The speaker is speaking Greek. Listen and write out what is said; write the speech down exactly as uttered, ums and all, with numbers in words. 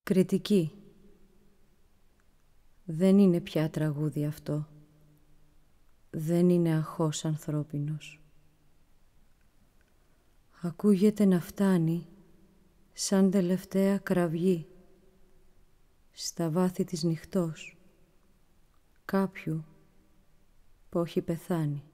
Κριτική. Δεν είναι πια τραγούδι αυτό. Δεν είναι αχώς ανθρώπινος. Ακούγεται να φτάνει σαν τελευταία κραυγή στα βάθη της νυχτός κάποιου που έχει πεθάνει.